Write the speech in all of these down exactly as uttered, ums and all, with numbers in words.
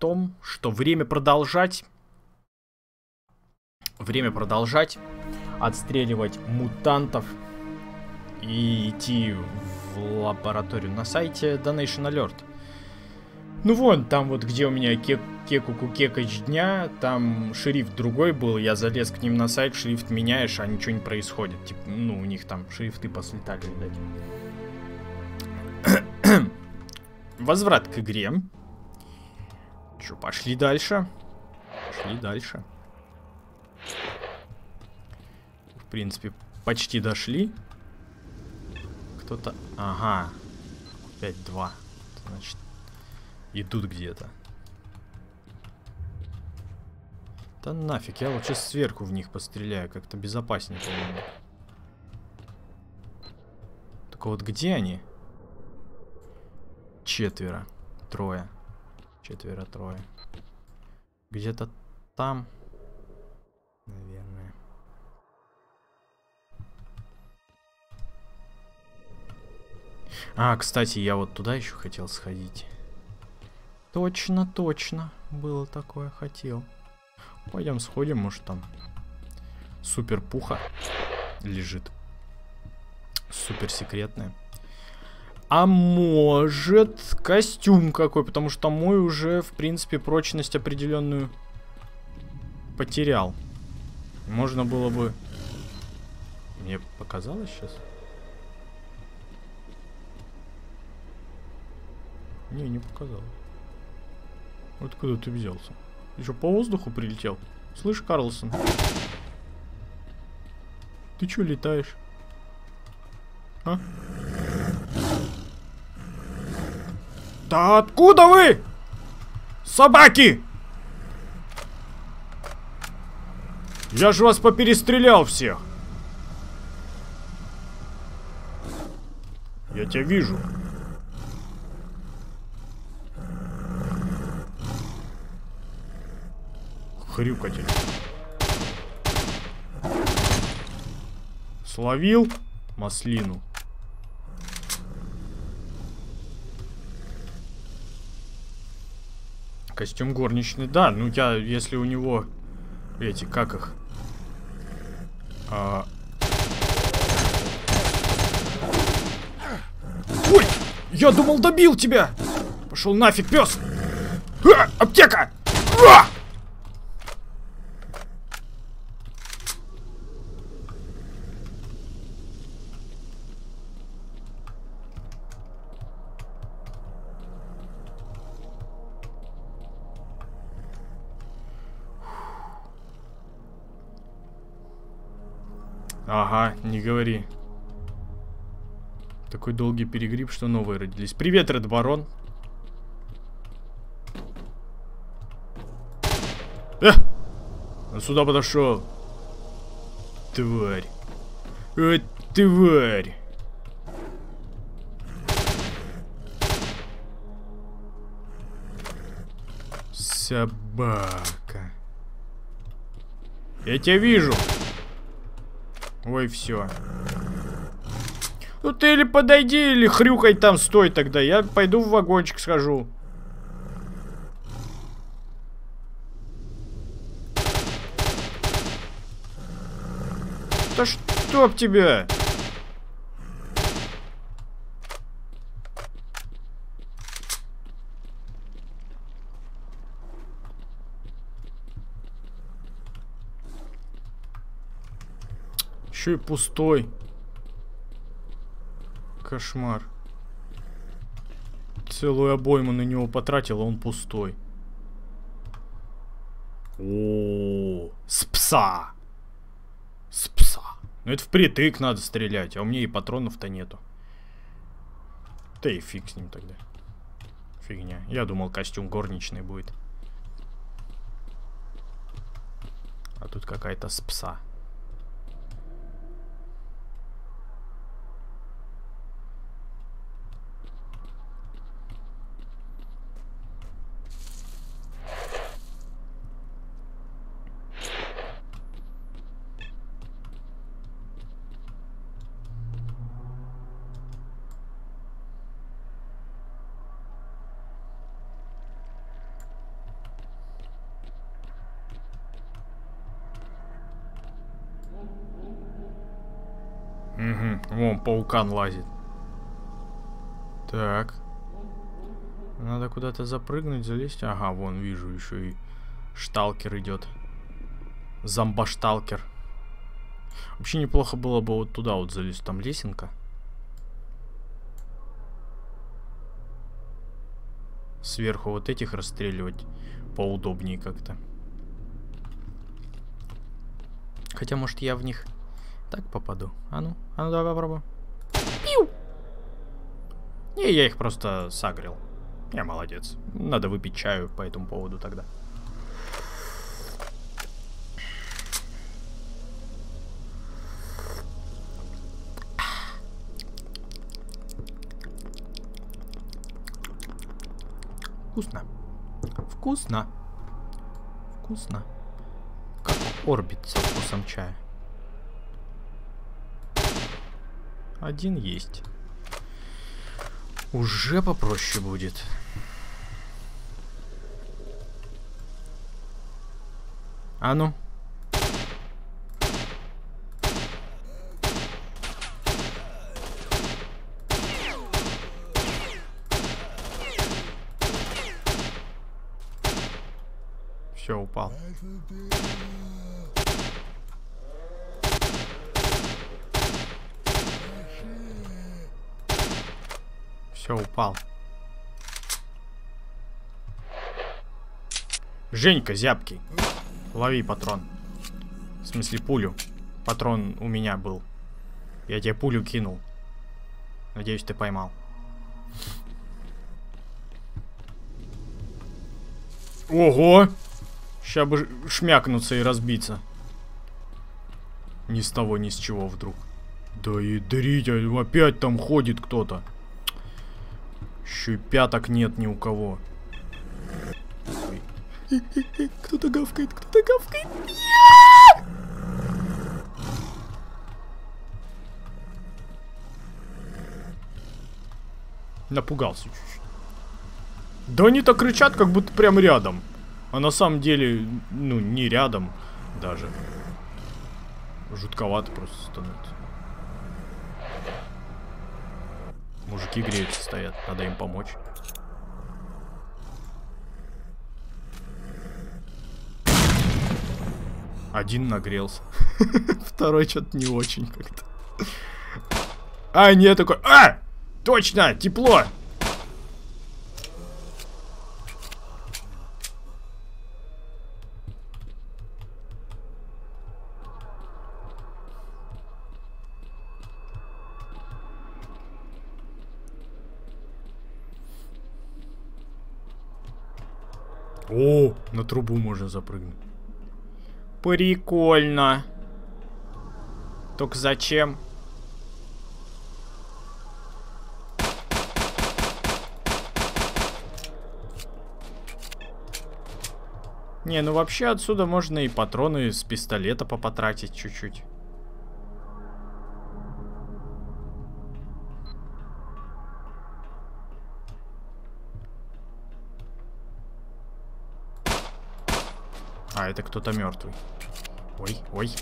том, что время продолжать. Время продолжать. Отстреливать мутантов. И идти в лабораторию на сайте Donation Alert. Ну вон, там вот где у меня кек, кеку кукекач дня, там шрифт другой был, я залез к ним на сайт, шрифт меняешь, а ничего не происходит. Типа, ну, у них там шрифты послетали, видать. Возврат к игре. Че, пошли дальше? Пошли дальше. В принципе, почти дошли. Кто-то... Ага. пять два. Значит... Идут где-то. Да нафиг, я лучше сверху в них постреляю. Как-то безопаснее, по-моему. Только вот где они? Четверо. Трое. Четверо, трое. Где-то там. Наверное. А, кстати, я вот туда еще хотел сходить. Точно, точно. Было такое, хотел. Пойдем сходим, может там супер пуха лежит. Супер секретная. А может костюм какой, потому что мой уже, в принципе, прочность определенную потерял. Можно было бы... Мне показалось сейчас? Не, не показалось. Откуда ты взялся? Ты что, по воздуху прилетел? Слышь, Карлсон? Ты что летаешь? А? Да откуда вы? Собаки! Я же вас поперестрелял всех. Я тебя вижу. Хрюкатель. Словил маслину. Костюм горничный, да. Ну я, если у него эти, как их? А... Ой! Я думал, добил тебя! Пошел нафиг, пес! А, аптека! А! Ага, не говори. Такой долгий перегриб, что новые родились. Привет, Ред Барон. Э! Сюда подошел. Тварь. Э, тварь. Собака. Я тебя вижу. Ой, все. Ну ты или подойди, или хрюкай там, стой тогда. Я пойду в вагончик схожу. Да чтоб тебя! Еще и пустой. Кошмар. Целую обойму на него потратил, а он пустой. О, с пса. С пса. Ну это впритык надо стрелять, а у меня и патронов-то нету. Да и фиг с ним тогда. Фигня. Я думал, костюм горничный будет. А тут какая-то с пса. Угу, вон паукан лазит. Так. Надо куда-то запрыгнуть, залезть. Ага, вон, вижу, еще и шталкер идет. Зомбошталкер. Вообще неплохо было бы вот туда вот залезть. Там лесенка. Сверху вот этих расстреливать поудобнее как-то. Хотя, может, я в них так попаду. А ну, а ну давай попробуем. Пиу! Не, я их просто сагрил. Я молодец. Надо выпить чаю по этому поводу тогда. Вкусно. Вкусно. Вкусно. Как орбит со вкусом чая. Один есть. Уже попроще будет. А ну. Все, упал. Все, упал. Женька, зябкий. Лови патрон. В смысле пулю. Патрон у меня был. Я тебе пулю кинул. Надеюсь, ты поймал. Ого! Сейчас бы шмякнуться и разбиться. Ни с того, ни с чего вдруг. Да и дрите, опять там ходит кто-то. Еще и пяток нет ни у кого. Кто-то гавкает, кто-то гавкает. Напугался чуть-чуть. Да они так кричат, как будто прям рядом. А на самом деле, ну, не рядом даже. Жутковато просто становится. Мужики греются, стоят. Надо им помочь. Один нагрелся. Второй что-то не очень как-то. А, нет, такой... А! Точно! Тепло! О, на трубу можно запрыгнуть. Прикольно. Только зачем? Не, ну вообще отсюда можно и патроны с пистолета попотратить чуть-чуть. А, это кто-то мертвый. Ой, ой.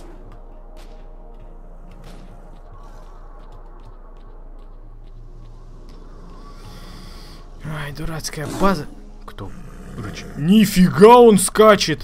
Ай, дурацкая база. Кто? Рыч... Нифига он скачет!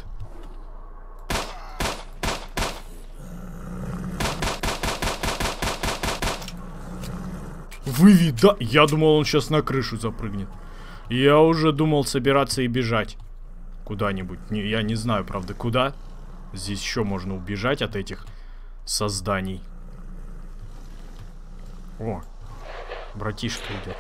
Выведа... Я думал, он сейчас на крышу запрыгнет. Я уже думал собираться и бежать. Куда-нибудь. Не, я не знаю, правда, куда. Здесь еще можно убежать от этих созданий. О, братишка идет.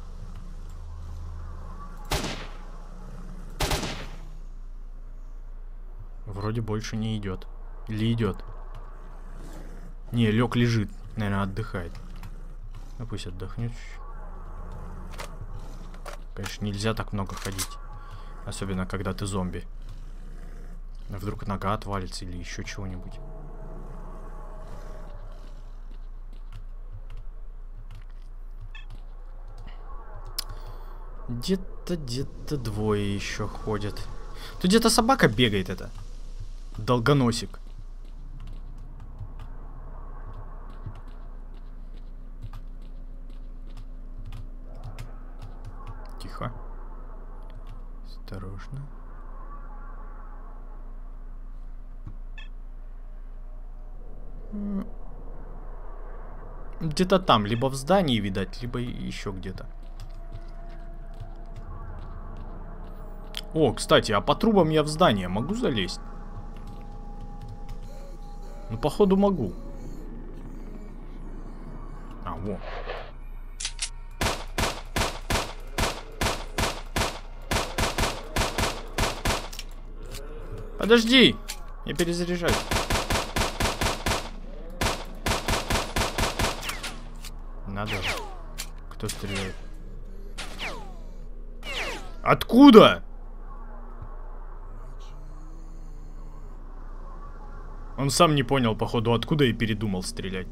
Вроде больше не идет. Или идет? Не, лег лежит. Наверное, отдыхает. Ну пусть отдохнет. Конечно, нельзя так много ходить. Особенно, когда ты зомби. Вдруг нога отвалится или еще чего-нибудь. Где-то, где-то двое еще ходят. Тут где-то собака бегает это. Долгоносик. Осторожно. Где-то там, либо в здании, видать, либо еще где-то. О, кстати, а по трубам я в здание могу залезть? Ну, походу, могу. А, во. Подожди! Я перезаряжаюсь. Надо. Кто стреляет? Откуда? Он сам не понял, походу, откуда и передумал стрелять.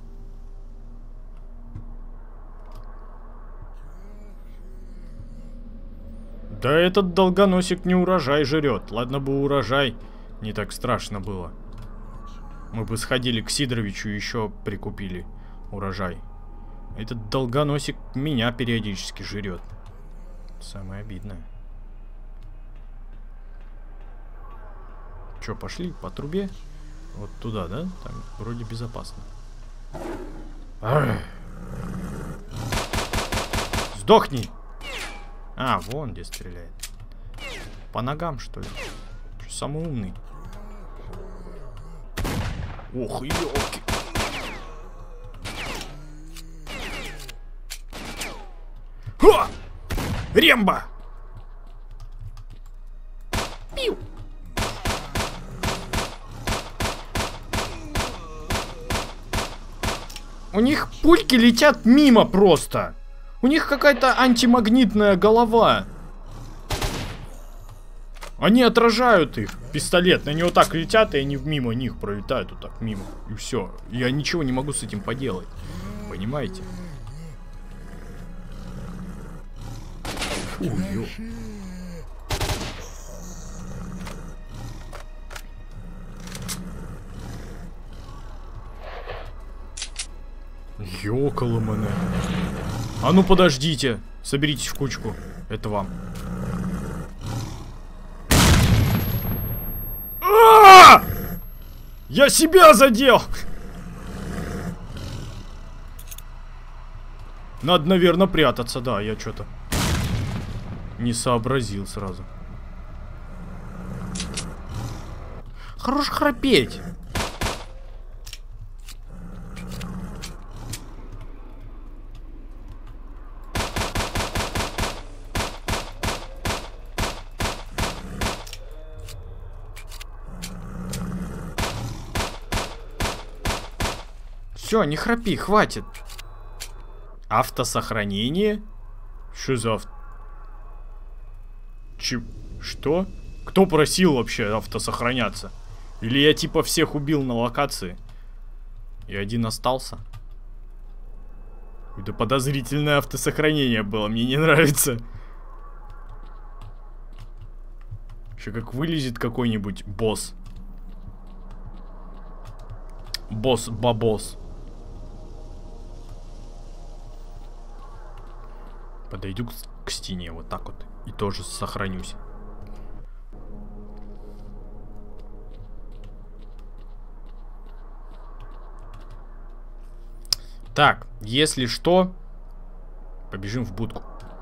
Да этот долгоносик не урожай жрет. Ладно бы урожай, не так страшно было. Мы бы сходили к Сидоровичу и еще прикупили урожай. Этот долгоносик меня периодически жрет. Самое обидное. Че, пошли по трубе? Вот туда, да? Там вроде безопасно. Ах. Сдохни! А, вон где стреляет. По ногам, что ли? Что, самый умный? Ох, ёлки! Ха! Рембо! Пиу! У них пульки летят мимо просто. У них какая-то антимагнитная голова. Они отражают их. Пистолет. На него так летят, и они мимо них пролетают вот так мимо. И все. Я ничего не могу с этим поделать. Понимаете? Фу, ё. Ёкало мене. А ну подождите. Соберитесь в кучку. Это вам. А-а-а! Я себя задел! Надо, наверное, прятаться, да, я что-то не сообразил сразу. Хорош храпеть. Все, не храпи, хватит. Автосохранение? Что за авто... Че... Что? Кто просил вообще автосохраняться? Или я типа всех убил на локации? И один остался? Это подозрительное автосохранение было, мне не нравится. Еще как вылезет какой-нибудь босс. Босс-бабос. Подойду к, к стене вот так вот. И тоже сохранюсь. Так, если что, побежим в будку.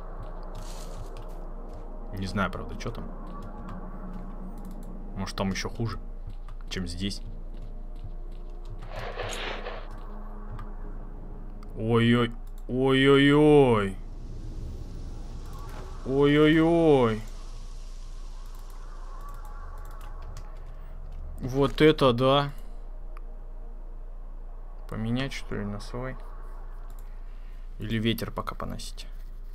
Не знаю, правда, что там. Может, там еще хуже, чем здесь. Ой-ой. Ой-ой-ой. Ой-ой-ой. Вот это да. Поменять, что ли, на свой? Или ветер пока поносить?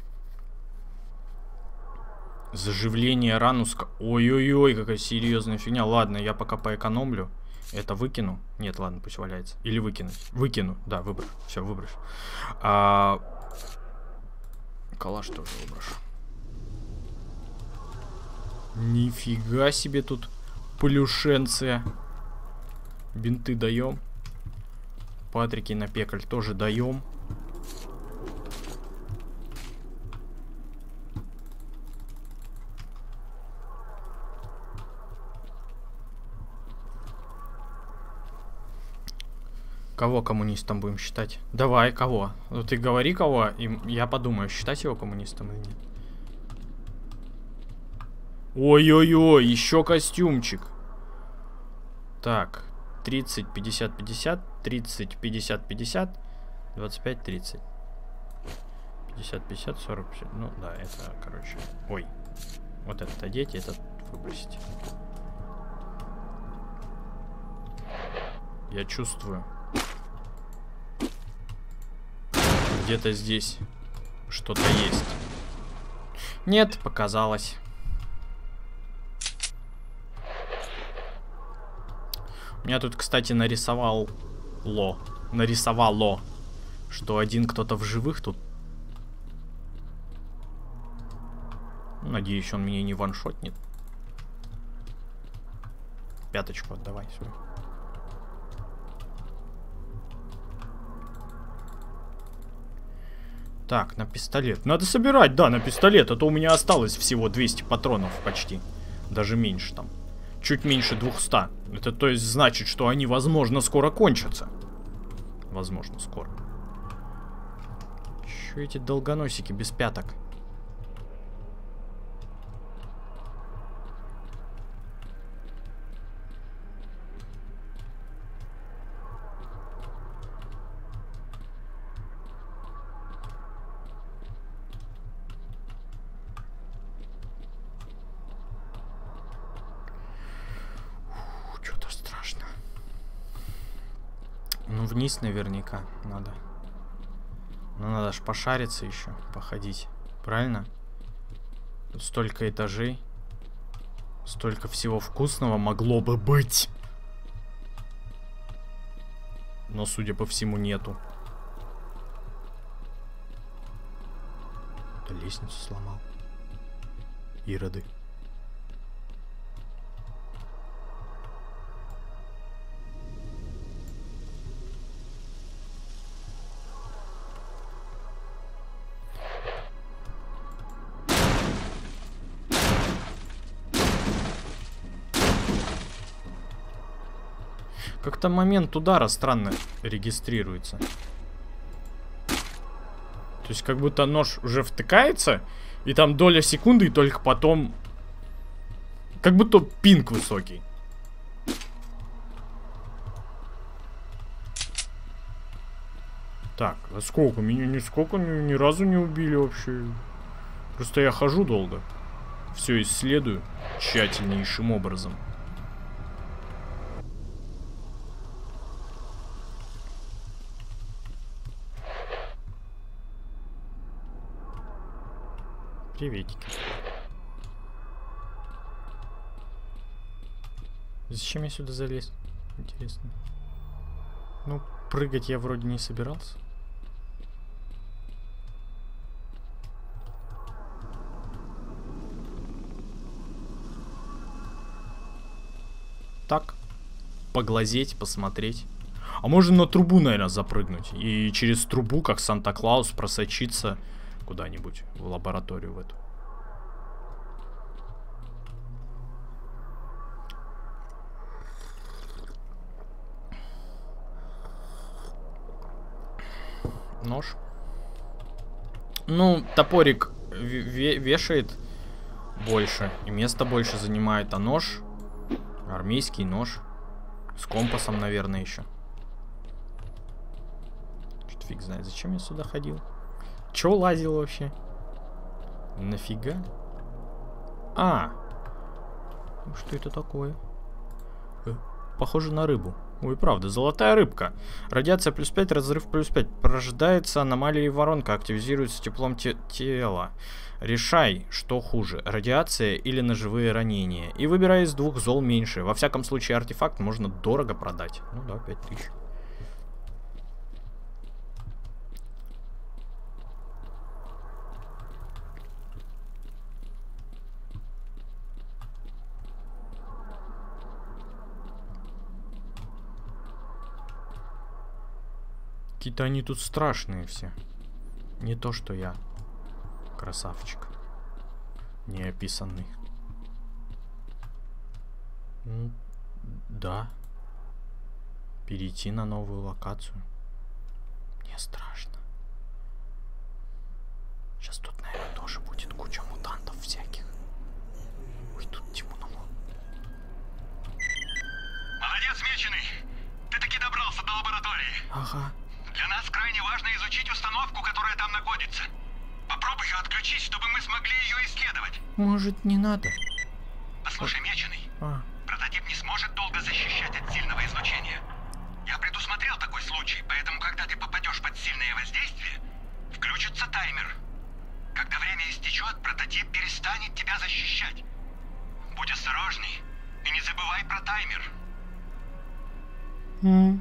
Заживление ран узко... Ой-ой-ой, какая серьезная фигня. Ладно, я пока поэкономлю. Это выкину. Нет, ладно, пусть валяется. Или выкинуть. Выкину, да, выброшу. Все, выброшу. А... Калаш тоже выброшу. Нифига себе тут плюшенция. Бинты даем. Патрики на пекаль тоже даем. Кого коммунистом будем считать? Давай, кого? Ну ты говори кого, и я подумаю, считать его коммунистом или нет. Ой-ой-ой, еще костюмчик. Так, тридцать, пятьдесят, пятьдесят, тридцать, пятьдесят, пятьдесят, двадцать пять, тридцать. пятьдесят, пятьдесят, сорок, пятьдесят. Ну да, это, короче. Ой. Вот этот одеть, этот выбросить. Я чувствую. Где-то здесь что-то есть. Нет, показалось. Меня тут, кстати, нарисовал Ло. Нарисовало, что один кто-то в живых тут. Надеюсь, он меня не ваншотнет. Пяточку отдавай свою. Так, на пистолет. Надо собирать, да, на пистолет. А то у меня осталось всего двести патронов почти. Даже меньше там. Чуть меньше двухсот. Это то есть значит, что они, возможно, скоро кончатся. Возможно, скоро. Чё эти долгоносики без пяток? Что-то страшно. Ну, вниз наверняка надо. Но надо ж пошариться еще, походить. Правильно? Тут столько этажей. Столько всего вкусного могло бы быть. Но, судя по всему, нету. Да лестницу сломал. Ироды. Как-то момент удара странно регистрируется. То есть как будто нож уже втыкается, и там доля секунды, и только потом... Как будто пинг высокий. Так, а сколько? Меня нисколько ни, ни разу не убили вообще. Просто я хожу долго. Все исследую тщательнейшим образом. Приветики. Зачем я сюда залез? Интересно. Ну, прыгать я вроде не собирался. Так. Поглазеть, посмотреть. А можно на трубу, наверное, запрыгнуть. И через трубу, как Санта-Клаус, просочиться куда-нибудь в лабораторию в эту. Нож. Ну, топорик вешает больше. И место больше занимает. А нож... Армейский нож. С компасом, наверное, еще. Что-то фиг знает. Зачем я сюда ходил? Чё лазил вообще? Нафига? А! Что это такое? Э, похоже на рыбу. Ой, правда, золотая рыбка. Радиация плюс пять, разрыв плюс пять. Порождается аномалией воронка, активизируется теплом те тела. Решай, что хуже, радиация или ножевые ранения. И выбирай из двух зол меньше. Во всяком случае, артефакт можно дорого продать. Ну да, пять тысяч. Какие-то они тут страшные все. Не то, что я. Красавчик. Неописанный. М, да. Перейти на новую локацию. Мне страшно. Сейчас тут, наверное, тоже будет куча мутантов всяких. Ой, тут темно. Молодец, Меченый! Ты таки добрался до лаборатории. Ага. Для нас крайне важно изучить установку, которая там находится. Попробуй ее отключить, чтобы мы смогли ее исследовать. Может, не надо? Послушай, Меченый, А. прототип не сможет долго защищать от сильного излучения. Я предусмотрел такой случай, поэтому, когда ты попадешь под сильное воздействие, включится таймер. Когда время истечет, прототип перестанет тебя защищать. Будь осторожней и не забывай про таймер. Mm.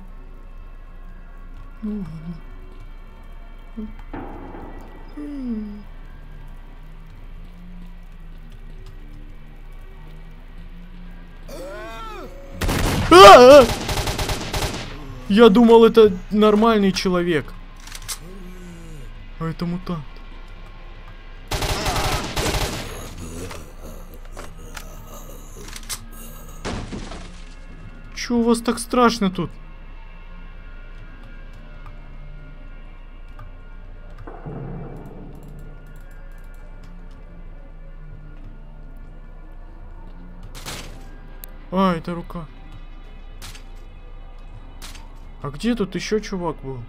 Mm. Mm. А-а-а! Я думал, это нормальный человек. А это мутант. Чё у вас так страшно тут? А, это рука. А где тут еще чувак был?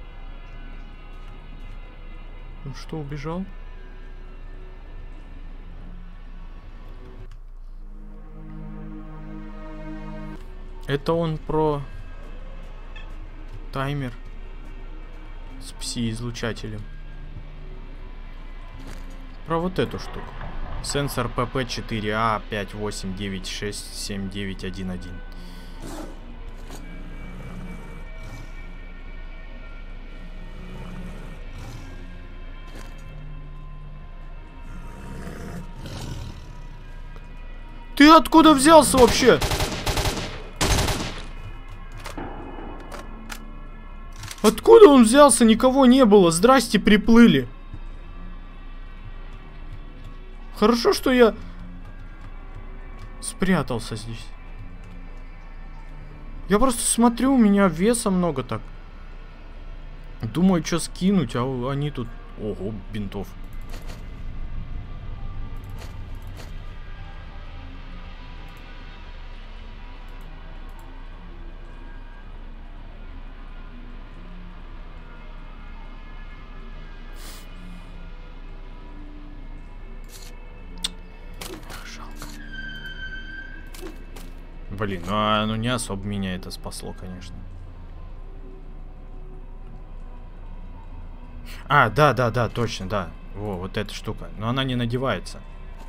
Он что, убежал? Это он про таймер с пси-излучателем. Про вот эту штуку. Сенсор пэ пэ четыре а пять восемь девять шесть семь девять один один. Ты откуда взялся вообще? Откуда он взялся? Никого не было. Здрасте, приплыли. Хорошо, что я спрятался здесь. Я просто смотрю, у меня веса много так. Думаю, что скинуть, а они тут... Ого, бинтов. Блин, ну, а, ну не особо меня это спасло, конечно. А, да, да, да, точно, да. Во, вот эта штука. Но она не надевается.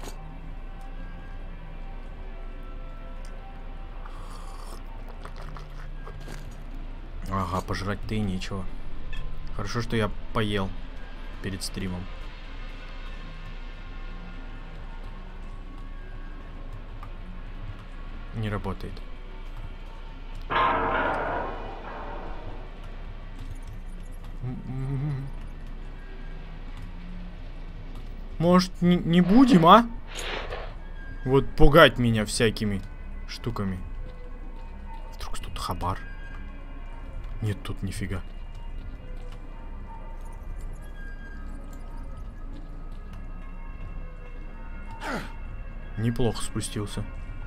Ага, пожрать-то и нечего. Хорошо, что я поел перед стримом. Не работает. Может, не, не будем, а? Вот пугать меня всякими штуками. Вдруг тут хабар. Нет, тут нифига. Неплохо спустился.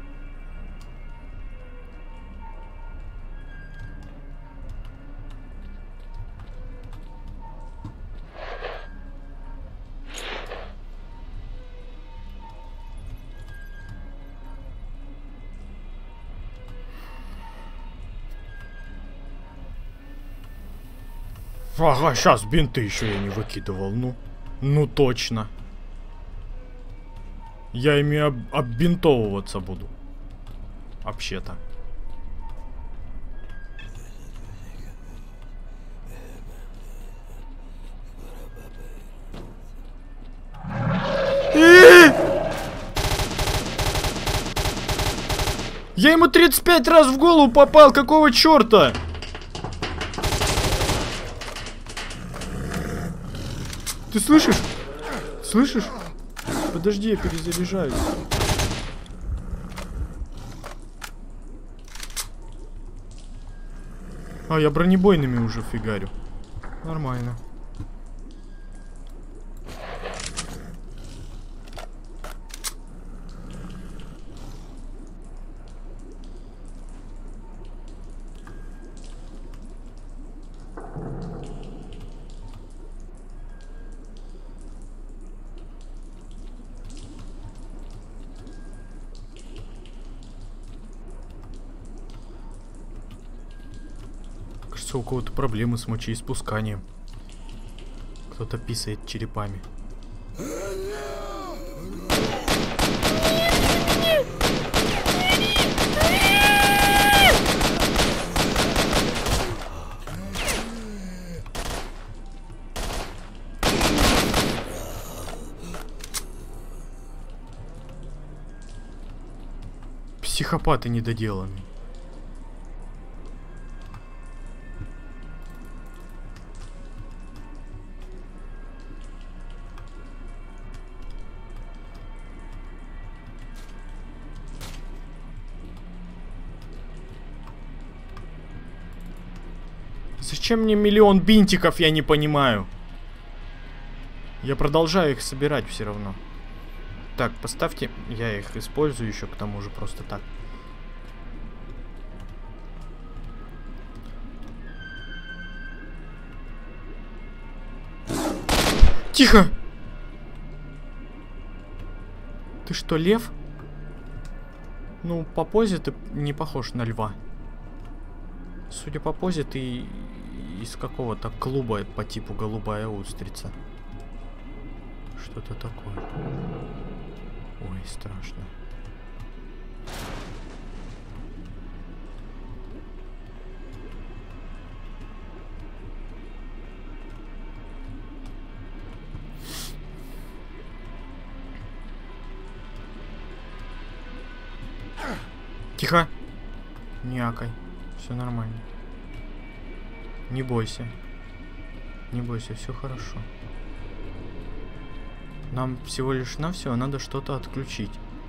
Ага, сейчас бинты еще я не выкидывал. Ну, ну точно. Я ими об оббинтовываться буду. Вообще-то. Я ему тридцать пять раз в голову попал, какого черта? Ты слышишь? Слышишь? Подожди, я перезаряжаюсь. А, я бронебойными уже фигарю. Нормально. Кажется, у кого-то проблемы с мочеиспусканием. Кто-то писает черепами. Психопаты недоделанные. Зачем мне миллион бинтиков, я не понимаю. Я продолжаю их собирать все равно. Так, поставьте. Я их использую еще к тому же просто так. Тихо! Ты что, лев? Ну, по позе ты не похож на льва. Судя по позе, ты из какого-то клуба по типу голубая устрица. Что-то такое. Ой, страшно. Тихо. Не акай. Все нормально. Не бойся. Не бойся, все хорошо. Нам всего лишь навсего надо что-то отключить.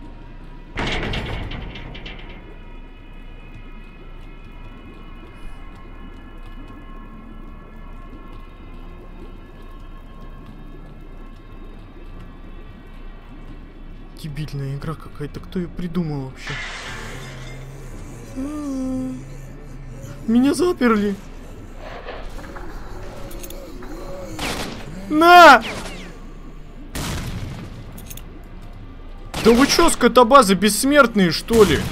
Дебильная игра какая-то. Кто ее придумал вообще? Меня заперли. На! Да вы чё, скотобазы бессмертные, что ли?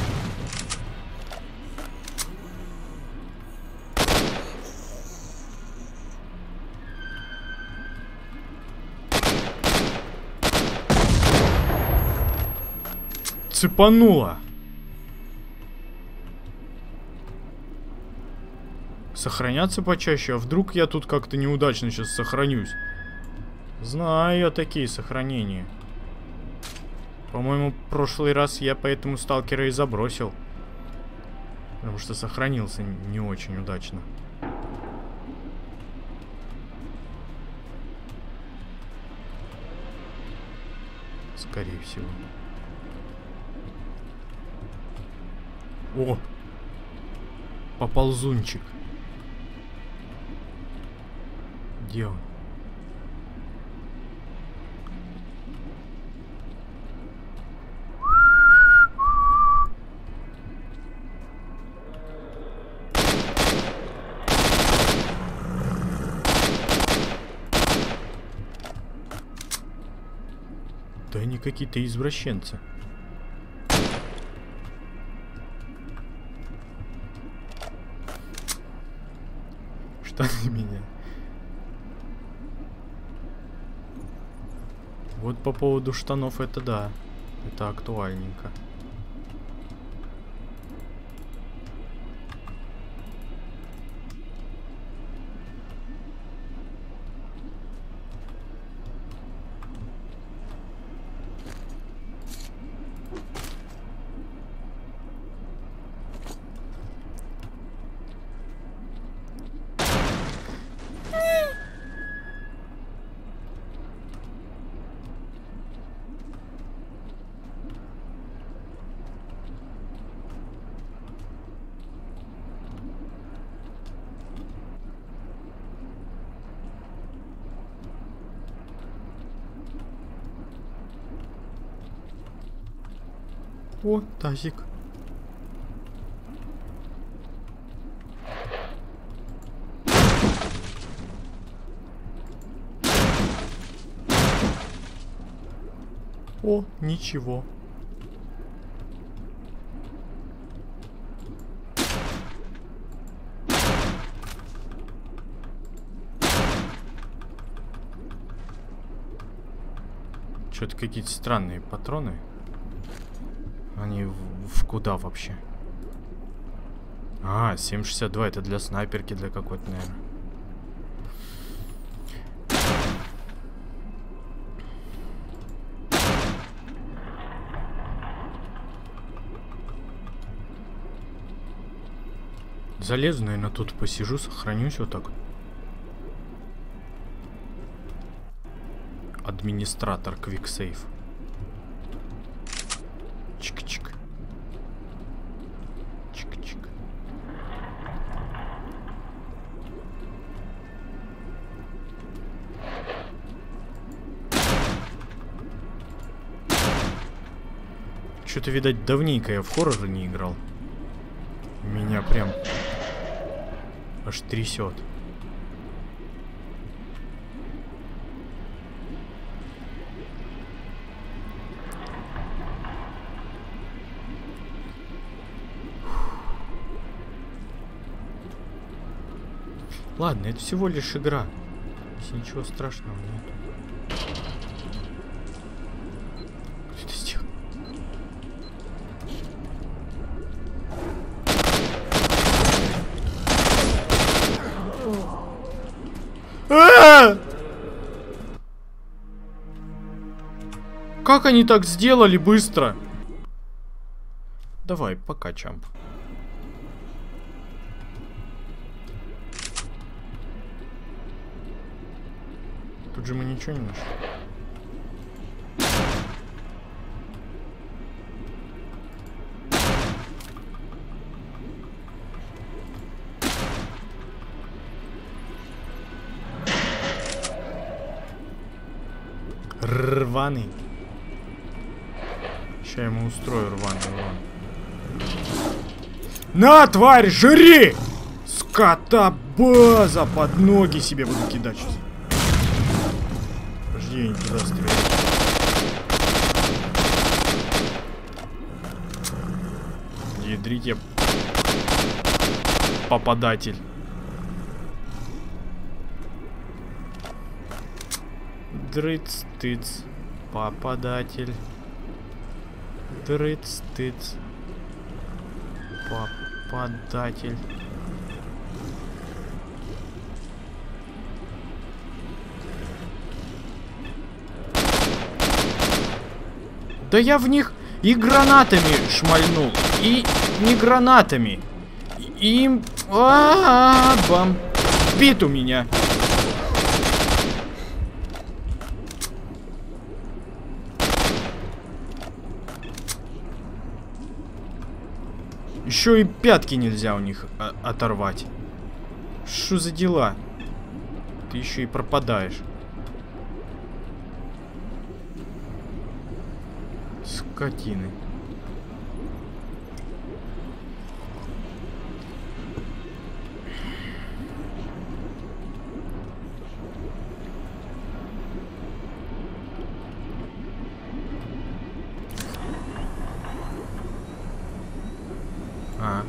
Цепануло. Сохраняться почаще, а вдруг я тут как-то неудачно сейчас сохранюсь? Знаю я такие сохранения. По-моему, в прошлый раз я поэтому сталкера и забросил. Потому что сохранился не очень удачно. Скорее всего. О! Поползунчик. Где он? Да они какие-то извращенцы. Штаны меня. Вот по поводу штанов это да. Это актуальненько. О, тазик. О, ничего. Что-то какие-то странные патроны. Они в, в куда вообще? А, семь шестьдесят два, это для снайперки, для какой-то, наверное. Залезу, наверное, тут посижу, сохранюсь вот так. Администратор QuickSave. Чик-чик. Чик-чик. Что-то, видать, давненько я в хорроры не играл. Меня прям аж трясет. Ладно, это всего лишь игра. Здесь ничего страшного нет. Что это сделал? А-а-а! Как они так сделали быстро? Давай, пока, чамп. Тут же мы ничего не нашли. Рваный. Сейчас я ему устрою рваный урон. На, тварь, жри! Скотобаза! Под ноги себе буду кидать сейчас. Я не туда стреляю. Ядрите. Попадатель. Дрыц-тыц. Попадатель. Дрыц-тыц. Попадатель. Да я в них и гранатами шмальнул, и не гранатами. И им... А-а-а, бомбит у меня. Еще и пятки нельзя у них оторвать. Что за дела? Ты еще и пропадаешь. Скотины. А.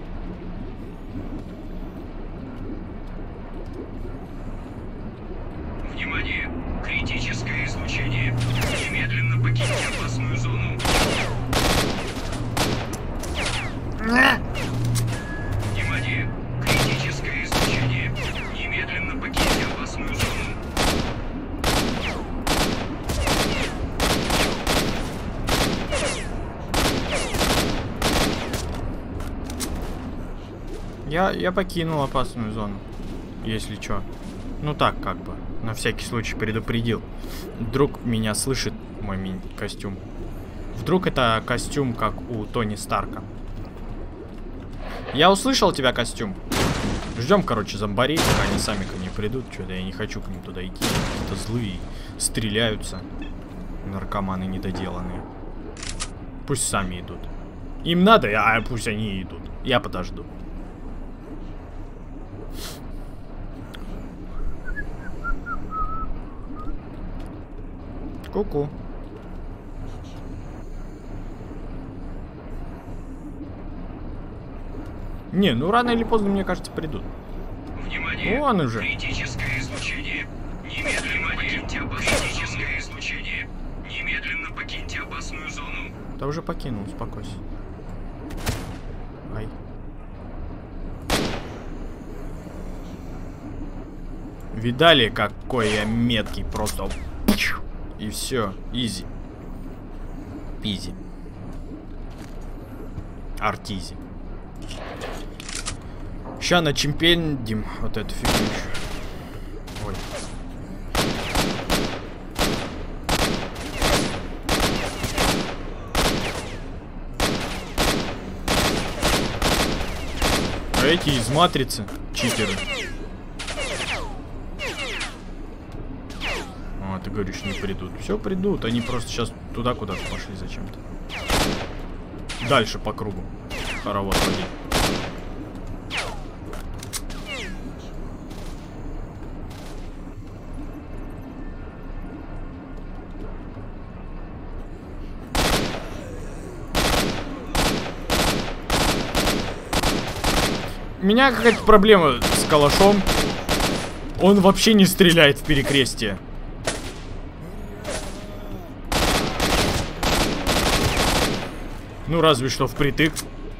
Внимание! Критическое излучение. Немедленно покиньте опасную зону. Внимание! Критическое излучение. Немедленно покиньте опасную зону. Я, я покинул опасную зону, если чё. Ну так, как бы, на всякий случай предупредил. Вдруг меня слышит мой мини-костюм. Вдруг это костюм, как у Тони Старка. Я услышал тебя, костюм. Ждем, короче, зомбарей, пока они сами ко мне придут. Что-то я не хочу к ним туда идти. Какие-то злые, стреляются. Наркоманы недоделанные. Пусть сами идут. Им надо, а пусть они идут. Я подожду. Ку-ку. Не, ну рано или поздно, мне кажется, придут. Внимание! Вон уже. Критическое излучение. Немедленно покиньте опасное излучение. Немедленно покиньте опасную зону. Да уже покинул, успокойся. Ай. Видали, какой я меткий, просто. И все, изи. Пизи. Артизи. Ща на чемпиондим вот эту фигню еще. Ой. А эти из матрицы читеры. А, ты говоришь, не придут. Все придут, они просто сейчас туда куда-то пошли зачем-то. Дальше по кругу. Хоровод води. У меня какая-то проблема с калашом. Он вообще не стреляет в перекрестие. Ну, разве что впритык.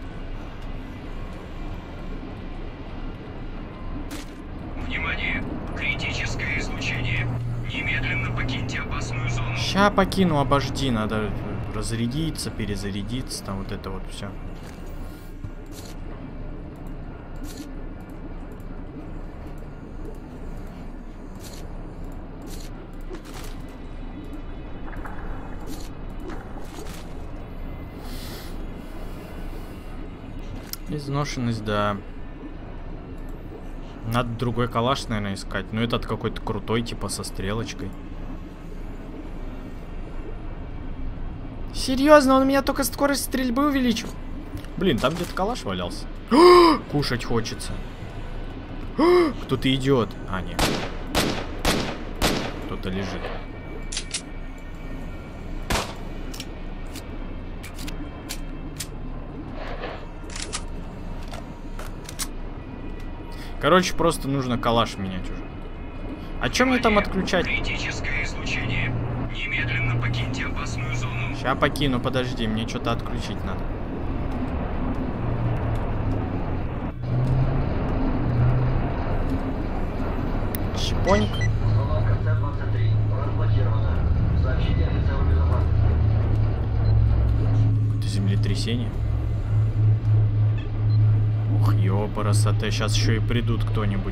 Внимание! Критическое излучение. Немедленно покиньте опасную зону. Ща покину, обожди. Надо разрядиться, перезарядиться. Там вот это вот все. Изношенность, да. Надо другой калаш, наверное, искать. Но этот какой-то крутой, типа со стрелочкой. Серьезно, он у меня только скорость стрельбы увеличил. Блин, там где-то калаш валялся. Кушать хочется. Кто-то идет. А, нет. Кто-то лежит. Короче, просто нужно калаш менять уже. А чем мне там отключать? Критическое излучение. Немедленно покиньте опасную зону. Ща покину, подожди, мне что-то отключить надо. Щепоник. Установка Ц двадцать три разблокирована. Сообщите офицеру безопасности. Это землетрясение. Ух, ёпарасоте, сейчас еще и придут кто-нибудь.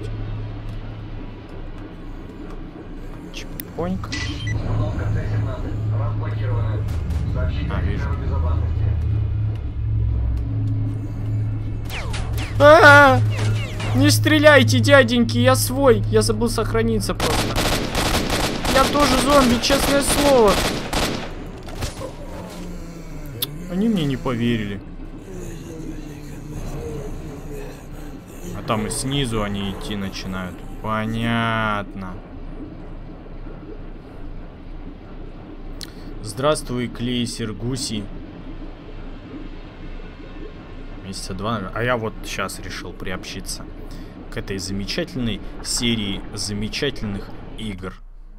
Чпоньк. Установка Ц семнадцать разблокирована. Сообщите А, вижу. офицеру безопасности. А-а-а! Не стреляйте, дяденьки, я свой. Я забыл сохраниться просто. Я тоже зомби, честное слово. Они мне не поверили. А там и снизу они идти начинают. Понятно. Здравствуй, Клейсер Гуси. Месяца два, наверное. А я вот сейчас решил приобщиться к этой замечательной серии замечательных игр.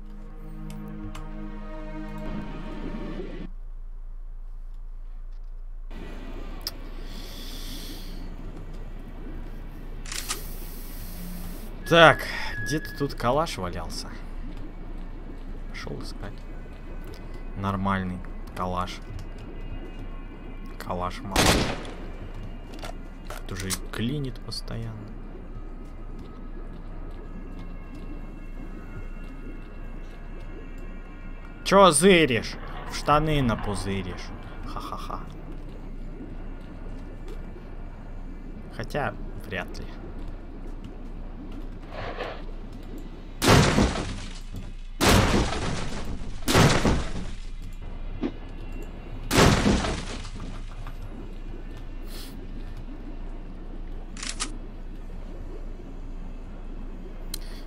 Так, где-то тут калаш валялся. Пошел искать. Нормальный калаш. Калаш мало. Тут уже и клинит постоянно. Чё зыришь? В штаны напузыришь. Ха-ха-ха. Хотя, вряд ли.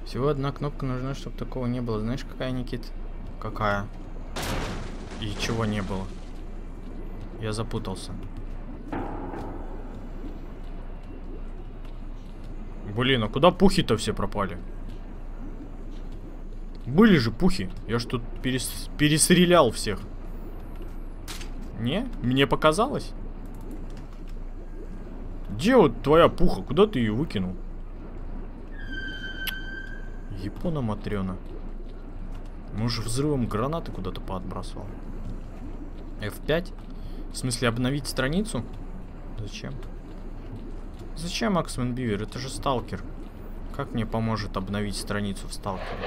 Всего одна кнопка нужна, чтобы такого не было. Знаешь, какая, Никит? Какая? И чего не было? Я запутался. Блин, а куда пухи-то все пропали? Были же пухи. Я ж тут перес... перестрелял всех. Не? Мне показалось? Где вот твоя пуха? Куда ты ее выкинул? Япона Матрёна. Может, взрывом гранаты куда-то поотбрасывал? эф пять? В смысле, обновить страницу? Зачем? Зачем, Аксмен Бивер? Это же сталкер. Как мне поможет обновить страницу в сталкере?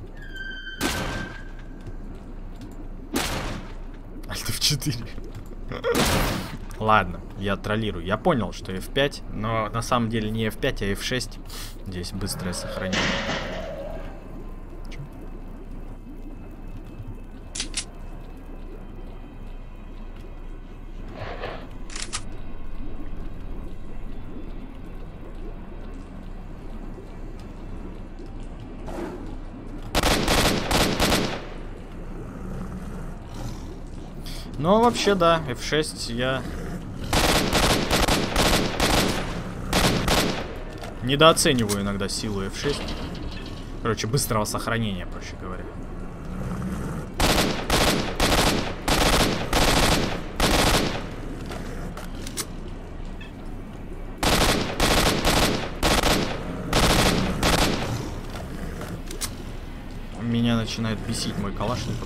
Альт эф четыре. Ладно, я троллирую. Я понял, что эф пять, но на самом деле не эф пять, а эф шесть. Здесь быстрое сохранение. Ну, вообще, да, эф шесть я недооцениваю иногда силу эф шесть. Короче, быстрого сохранения, проще говоря. Меня начинает бесить мой Калашников.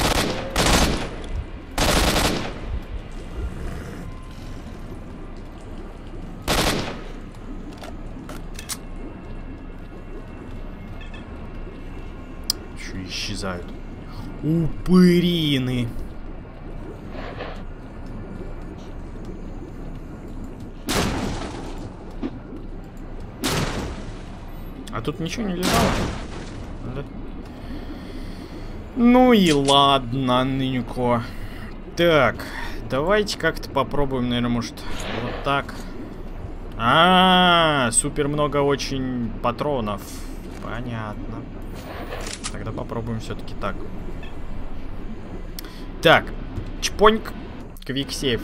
Исчезают. Упырины. А тут ничего не лежало? Да. Ну и ладно, нынько. Так, давайте как-то попробуем, наверное, может, вот так. А, -а, -а супер много очень патронов. Понятно. Тогда попробуем все-таки так. Так, чпоньк, квиксейв.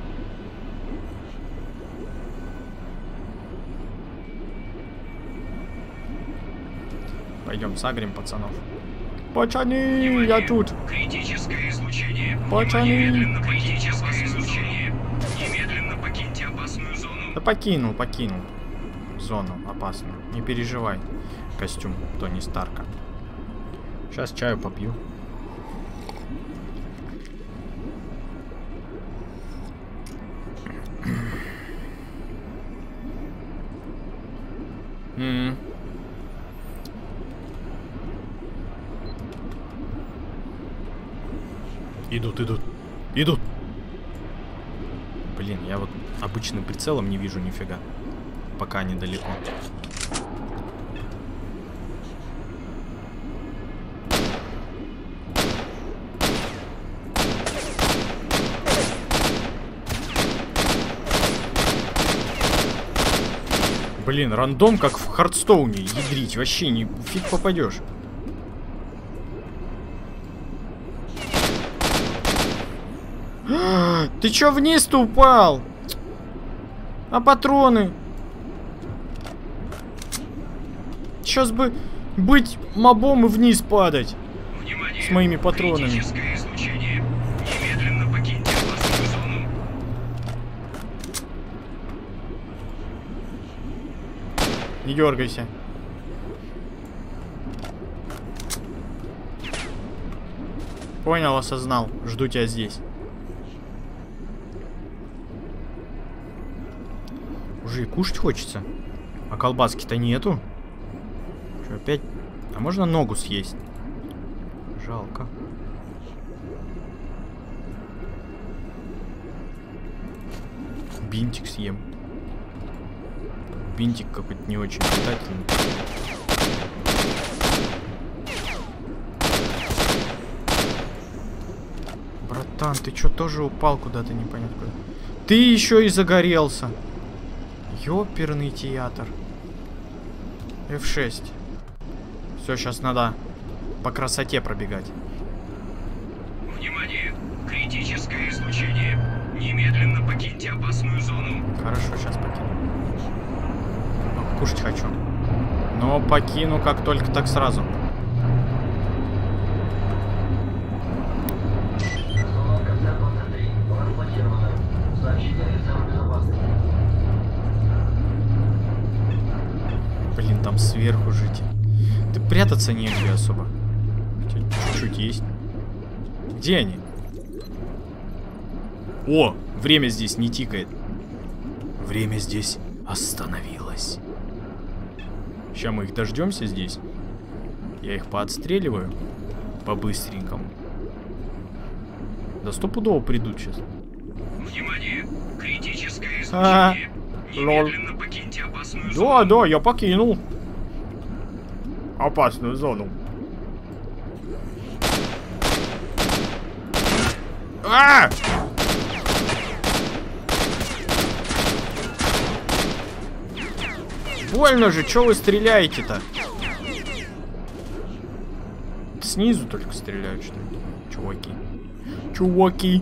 Пойдем сагрим пацанов. Пацаны, внимание, я тут. Критическое излучение. Пацаны. Немедленно критическое излучение. Немедленно покиньте опасную зону. Да покинул, покинул. Зону опасную. Не переживай. Костюм Тони Старка. Сейчас чаю попью. М-м. Идут, идут, идут. Блин, я вот обычным прицелом не вижу нифига. Пока они далеко. Блин, рандом как в Хардстоуне. Ядрить, вообще не фиг попадешь. Ты чё вниз-то упал? А патроны? Сейчас бы быть мобом и вниз падать. Внимание, с моими патронами. Критическое излучение. Немедленно покиньте опасную зону. Не дергайся. Понял, осознал. Жду тебя здесь. Уже и кушать хочется. А колбаски-то нету. Что, опять? А можно ногу съесть? Жалко. Бинтик съем. Бинтик какой-то не очень питательный. Братан, ты чё тоже упал куда-то непонятно куда? Ты еще и загорелся. Ёперный театр. эф шесть. Все, сейчас надо по красоте пробегать. Внимание! Критическое излучение. Немедленно покиньте опасную зону. Хорошо, сейчас покину. Кушать хочу. Но покину как только, так сразу. Установка Ц двадцать три разблокирована. Сообщите офицеру безопасности. Блин, там сверху жить. Ты прятаться негде особо. Чуть-чуть есть. Где они? О, время здесь не тикает. Время здесь остановилось. Сейчас мы их дождемся здесь. Я их поотстреливаю по-быстренькому. Да стопудово придут сейчас. Внимание! Критическое А, излучение. лол. Немедленно покиньте опасную Да, зону. да, я покинул опасную зону. А! Больно же, чё вы стреляете-то? Снизу только стреляют, что ли? Чуваки. Чуваки.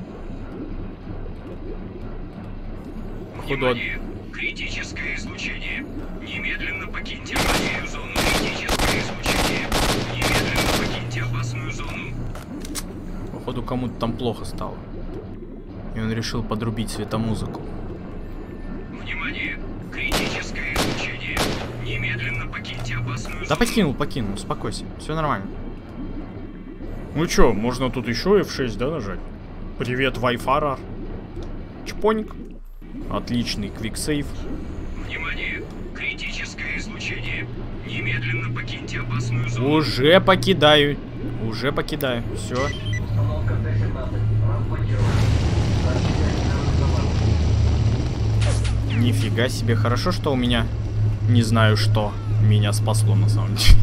Походу, от- Внимание! Критическое излучение. Немедленно покиньте опасную зону. Критическое излучение. Немедленно покиньте опасную зону. походу кому-то там плохо стало. И он решил подрубить светомузыку. Внимание! Критическое излучение. Немедленно покиньте опасную Да зону. покинул, покинул, успокойся. Все нормально. Ну чё, можно тут еще эф шесть, да, нажать? Привет, Вайфарар. Чпоник. Отличный квиксейв. Внимание! Критическое излучение. Немедленно покиньте опасную зону. Уже покидаю. Уже покидаю. Все. Установка Т семнадцать разблокирована. Сообщите офицеру безопасности. Нифига себе. Хорошо, что у меня не знаю что меня спасло на самом деле.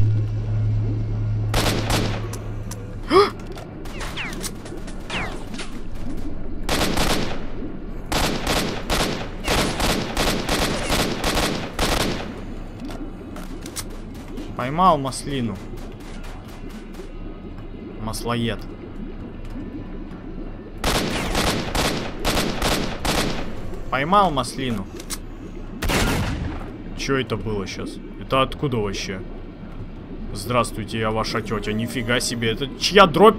Поймал маслину. Маслоед. Поймал маслину. Чё это было сейчас? Это откуда вообще? Здравствуйте, я ваша тетя. Нифига себе. Это чья дробь?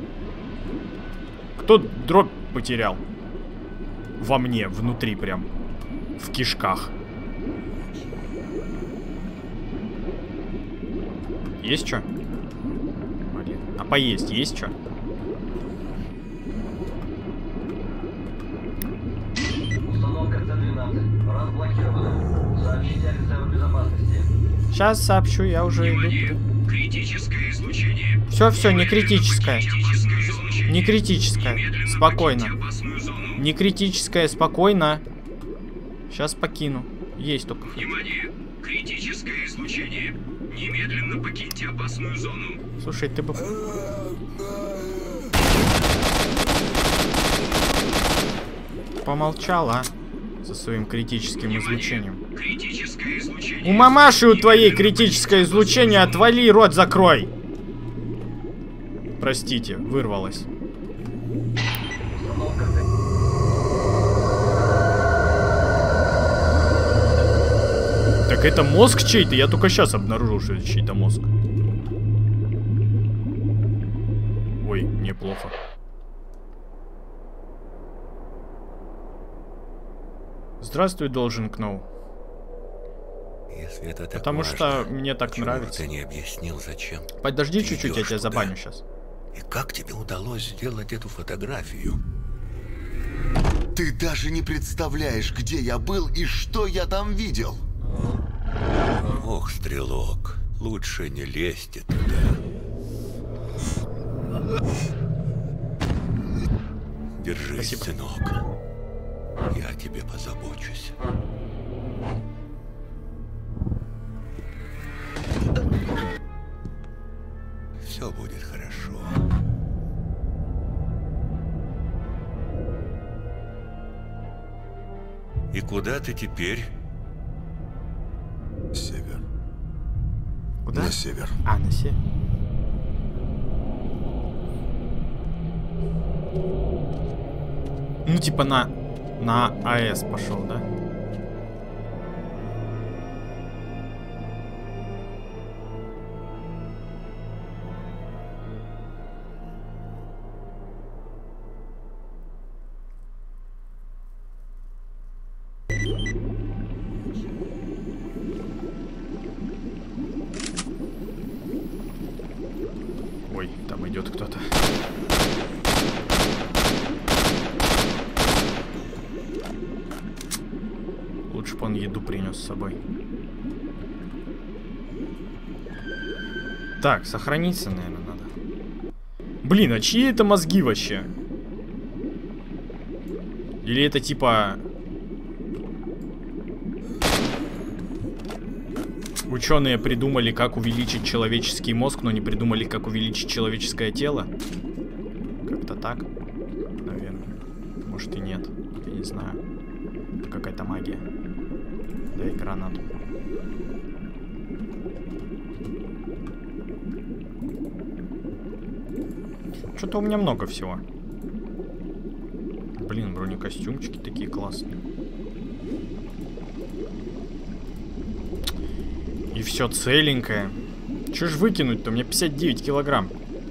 Кто дробь потерял? Во мне, внутри прям. В кишках. Есть что? Блин. А поесть есть что? Установка Ц двенадцать разблокирована. Сообщите офицеру безопасности. Сейчас сообщу, я уже Внимание! иду. Критическое излучение. Все, все, не критическое. Критическое излучение. Не критическое. Немедленно Спокойно. покиньте опасную зону. Не критическое, спокойно. Сейчас покину. Есть только. Внимание! Критическое излучение. Немедленно покиньте опасную зону. Слушай, ты бы... Помолчала со своим критическим излучением. Критическое излучение. У мамаши у твоей критическое излучение, отвали, рот закрой. Простите, вырвалось. Установка Т... Так это мозг чей-то? Я только сейчас обнаружил, что это чей-то мозг. Ой, неплохо. Здравствуй, должен Кноу. Если это так Потому важно, что мне так почему нравится. ты не объяснил, зачем? Подожди Ты чуть-чуть, я идешь тебя туда? забаню сейчас. И как тебе удалось сделать эту фотографию? Ты даже не представляешь, где я был и что я там видел. Ох, стрелок, лучше не лезьте туда. Держись, Спасибо. сынок. Я о тебе позабочусь. Все будет хорошо. И куда ты теперь? Север. Куда? На север. А, на север. Ну, типа на... На АЭС пошел, да? Ой, там идет кто-то. Лучше бы он еду принес с собой. Так, сохраниться, наверное, надо. Блин, а чьи это мозги вообще? Или это типа... Ученые придумали, как увеличить человеческий мозг, но не придумали, как увеличить человеческое тело? Как-то так? Наверное. Может и нет. Я не знаю. Это какая-то магия. Дай гранату. Что-то у меня много всего. Блин, бронекостюмчики такие классные. И все целенькое. Че ж выкинуть-то? У меня пятьдесят девять килограмм.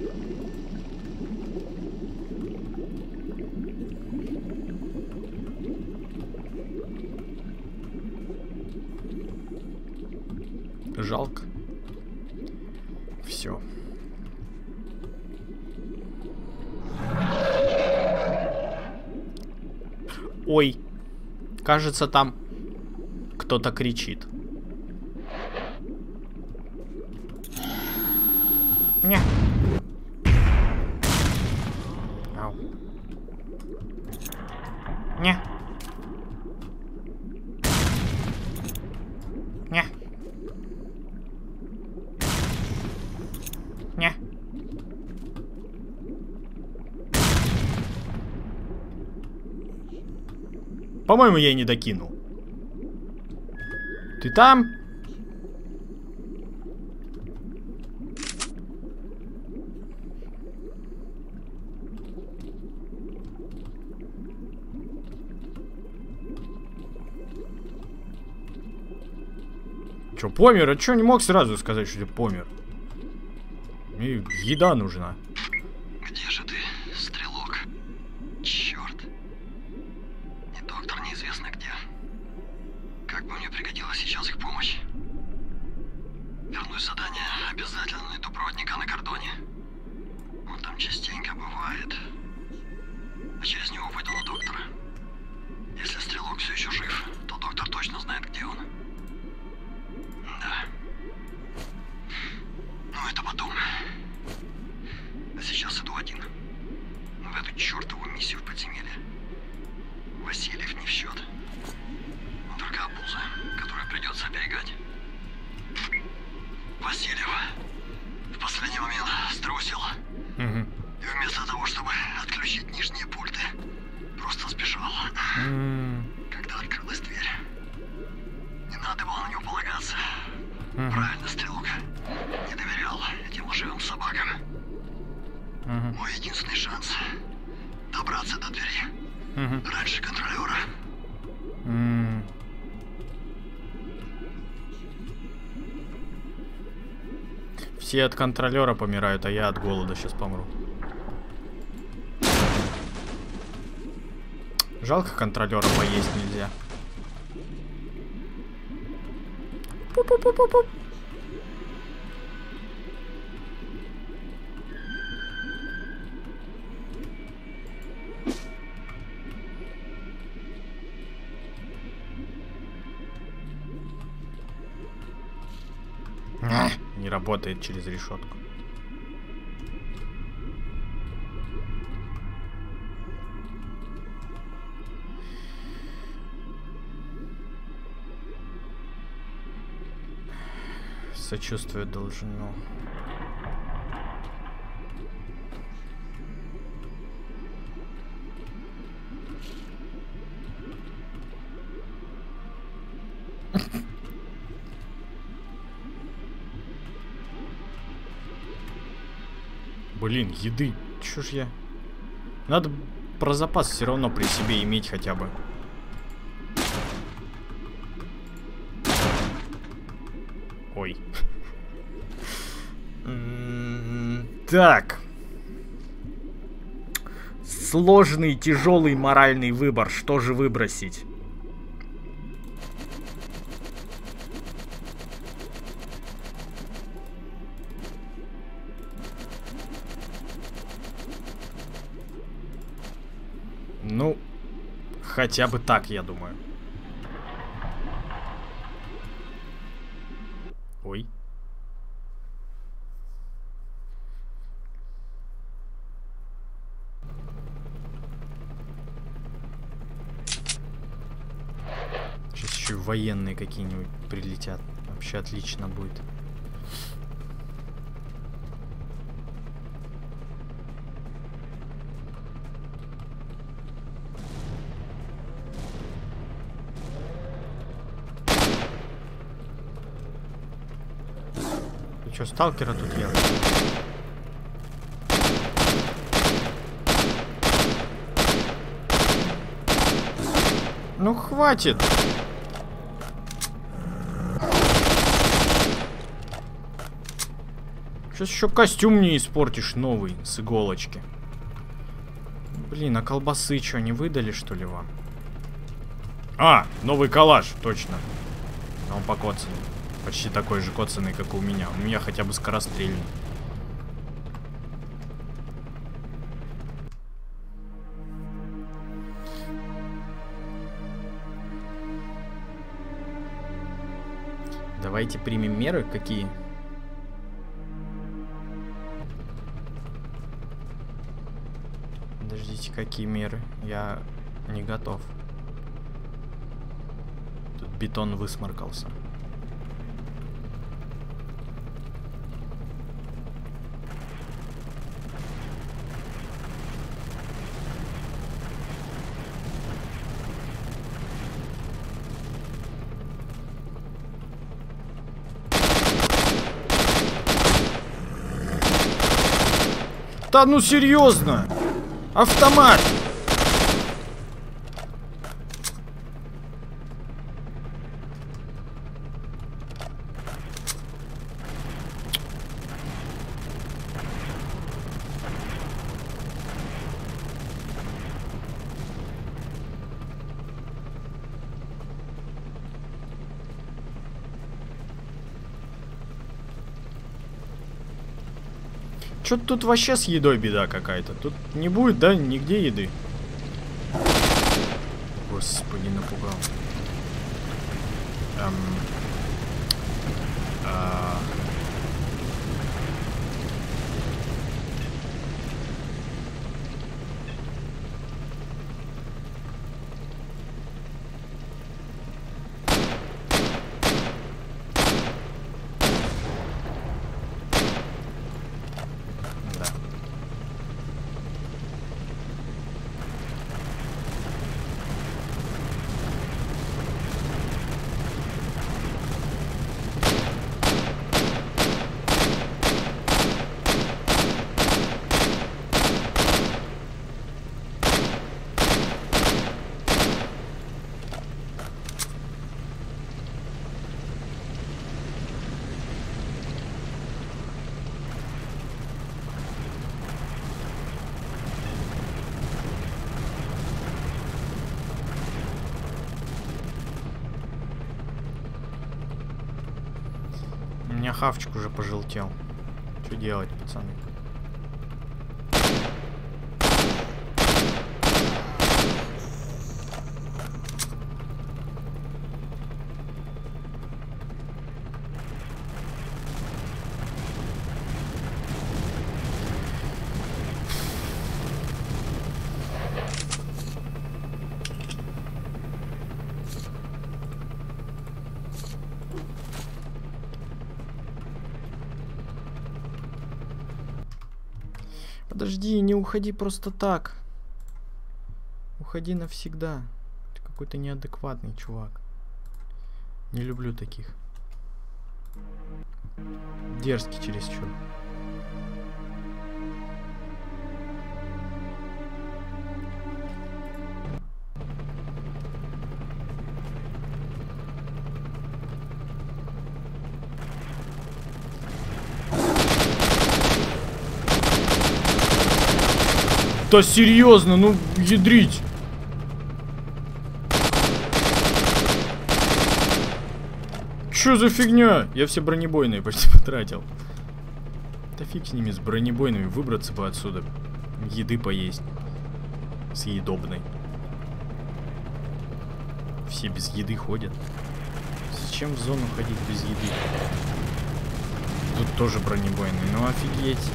Жалко. Все. Ой. Кажется, там кто-то кричит. Не. Ау. Не. Не. Не. По-моему, я и не докинул. Ты там? Чё, помер? А чё не мог сразу сказать, что ты помер? Мне еда нужна. Где же ты, стрелок? Черт. И доктор неизвестно где. Как бы мне пригодилась сейчас их помощь. Вернусь задание, обязательно найду проводника на кордоне. Он там частенько бывает. А через него выйду на доктора. Если стрелок все еще жив, то доктор точно знает, где он. Да. Ну это потом. А сейчас иду один. В эту чертову миссию в подземелье. Васильев не в счет. Он только обуза, которую придется оберегать. Васильев в последний момент струсил. Угу. И вместо того, чтобы отключить нижние пульты, просто сбежал. М-м. Когда открылась дверь. Не надо было на него полагаться. Угу. Правильно, стрелок. Не доверял этим лживым собакам. Угу. Мой единственный шанс добраться до двери Угу. раньше контролера. М. Все от контролера помирают, а я от голода сейчас помру. Жалко, контролера поесть нельзя. Пу-пу-пу-пу-пу. А, не работает через решетку. Сочувствие должно. Блин, еды. Чё ж я... Надо про запас все равно при себе иметь хотя бы. Ой. Так. Сложный, тяжелый моральный выбор. Что же выбросить? Ну, хотя бы так, я думаю. Ой. Сейчас еще военные какие-нибудь прилетят. Вообще отлично будет. Ты что, сталкера тут делаешь? Ну хватит! Сейчас еще костюм не испортишь новый с иголочки. Блин, а колбасы что, не выдали, что ли, вам? А, новый калаш, точно. Но он покоцанный. Почти такой же коцанный, как у меня. У меня хотя бы скорострельный. Давайте примем меры. Какие? Подождите, какие меры? Я не готов. Тут бетон высморкался. Да ну серьезно! Автомат! Что-то тут вообще с едой беда какая-то. Тут не будет, да, нигде еды. Господи, напугал. Эм... А... У меня хавчик уже пожелтел. Что делать, пацаны? Подожди, не уходи просто так. Уходи навсегда. Ты какой-то неадекватный чувак. Не люблю таких. Дерзкий чересчур. Да серьезно, ну ядрить. Чё за фигня? Я все бронебойные почти потратил. Да фиг с ними, с бронебойными. Выбраться бы отсюда. Еды поесть. Съедобной. Все без еды ходят. Зачем в зону ходить без еды? Тут тоже бронебойные. Ну офигеть.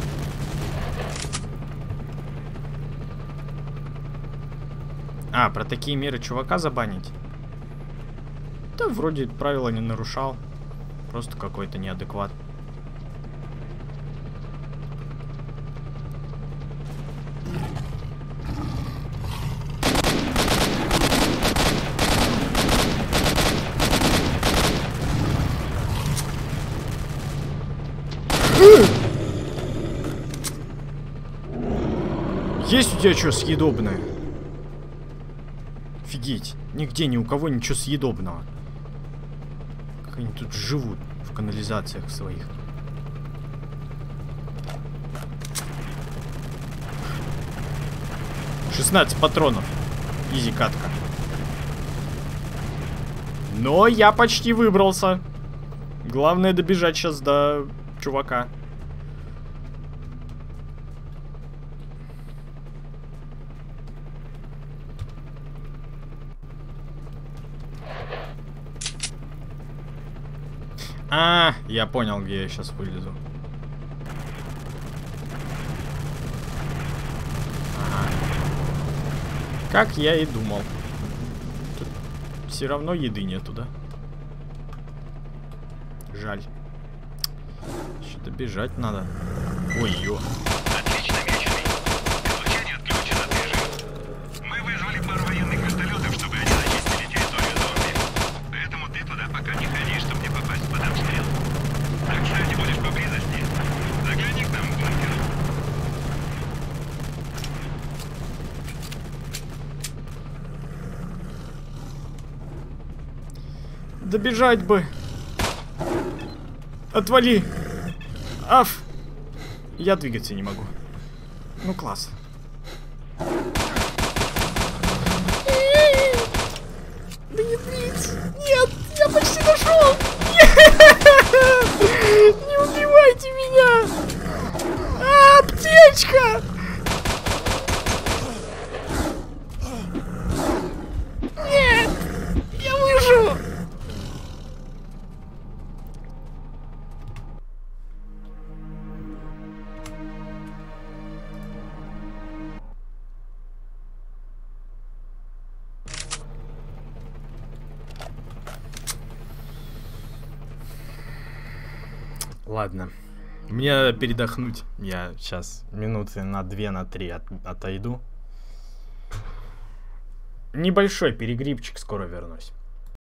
А, про такие меры чувака забанить? Да, вроде правила не нарушал. Просто какой-то неадекват. Есть у тебя что съедобное? Офигеть. Нигде ни у кого ничего съедобного. Как они тут живут в канализациях своих. шестнадцать патронов. Изи катка. Но я почти выбрался. Главное добежать сейчас до чувака. А, я понял, где я сейчас вылезу. Ага. Как я и думал. Тут все равно еды нету, да? Жаль. Что-то бежать надо. Ой-ё. Отлично, меченый. Излучение отключено, движи. Мы вызвали пару военных вертолетов, чтобы они зачистили территорию зомби. Поэтому ты туда пока не ходи, чтобы не попасть под обстрел. А, кстати, будешь поблизости. Загляни к нам в бункер. Добежать бы. Отвали. Аф. Я двигаться не могу. Ну класс. Да нет, нет, нет, я почти дошел. Не убивайте меня. А, аптечка. Нет, я выживу. Ладно. Мне надо передохнуть. Я сейчас минуты на две, на три от, отойду. Небольшой перегрибчик, скоро вернусь.